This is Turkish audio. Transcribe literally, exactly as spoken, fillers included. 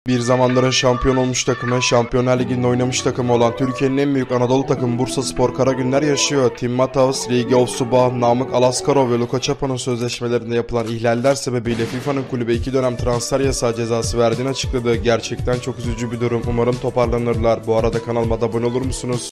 Bir zamanların şampiyon olmuş takımı, Şampiyonlar Ligi'nde oynamış takımı olan Türkiye'nin en büyük Anadolu takımı Bursaspor kara günler yaşıyor. Tim Matthaus, Ligi Ovsuba, Namık Alaskarov ve Luka Çapa'nın sözleşmelerinde yapılan ihlaller sebebiyle FIFA'nın kulübe iki dönem transfer yasağı cezası verdiğini açıkladı. Gerçekten çok üzücü bir durum. Umarım toparlanırlar. Bu arada kanalıma da abone olur musunuz?